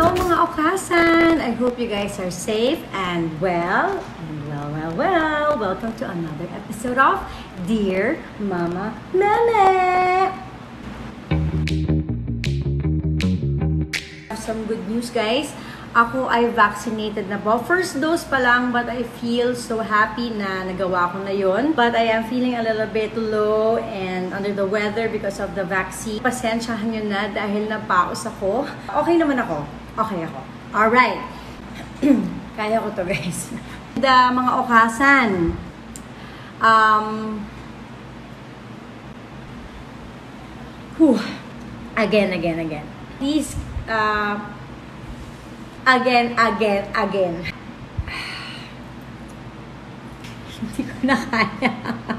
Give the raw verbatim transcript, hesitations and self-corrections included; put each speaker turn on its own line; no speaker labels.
Hello mga okasan! I hope you guys are safe and well. And well, well, well. Welcome to another episode of Dear Mama Meme! Some good news guys. Ako ay vaccinated na po. First dose pa lang, but I feel so happy na nagawa ko na yun. But I am feeling a little bit low and under the weather because of the vaccine. Pasensyahan nyo na dahil napaos ako. Okay naman ako. Okay ako. Alright. Kaya ko to guys. The mga okasan. Um, whew, again, again, again. Please, uh, Again, again, again. Hindi ko na kaya.